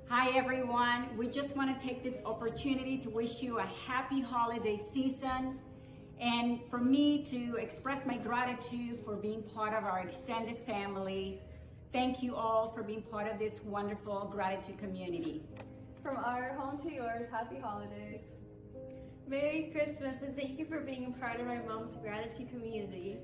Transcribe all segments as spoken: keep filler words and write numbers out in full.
Hi everyone, we just want to take this opportunity to wish you a happy holiday season and for me to express my gratitude for being part of our extended family. Thank you all for being part of this wonderful gratitude community. From our home to yours, happy holidays. Merry Christmas and thank you for being a part of my mom's gratitude community.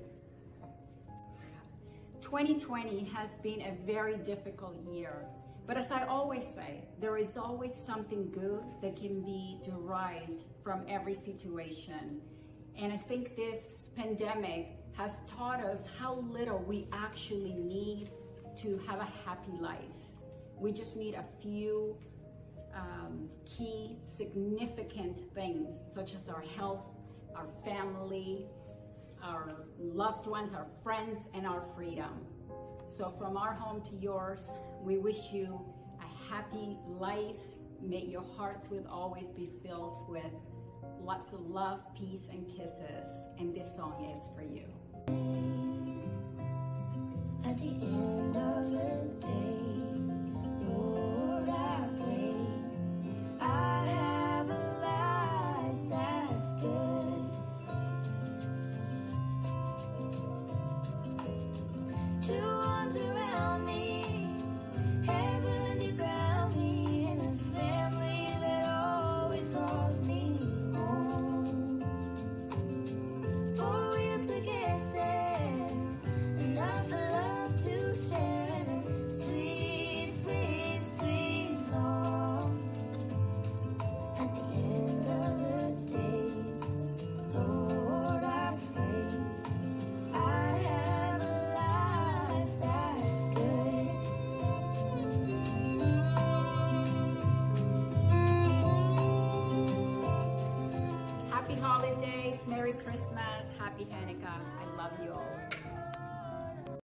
twenty twenty has been a very difficult year. But as I always say, there is always something good that can be derived from every situation. And I think this pandemic has taught us how little we actually need to have a happy life. We just need a few um, key significant things, such as our health, our family, our loved ones, our friends, and our freedom. So from our home to yours, we wish you a happy life. May your hearts will always be filled with lots of love, peace, and kisses. And this song is for you. At the end of the day, Lord, I pray I have a life that's good. Two arms around me, heaven around me, and a family that always calls me home. Four wheels to get there, enough love to share, and a sweet, sweet, sweet song. At the end of the day, Lord, I pray I have a life that's good. Happy holidays, Merry Christmas, Happy Hanukkah. I love you all.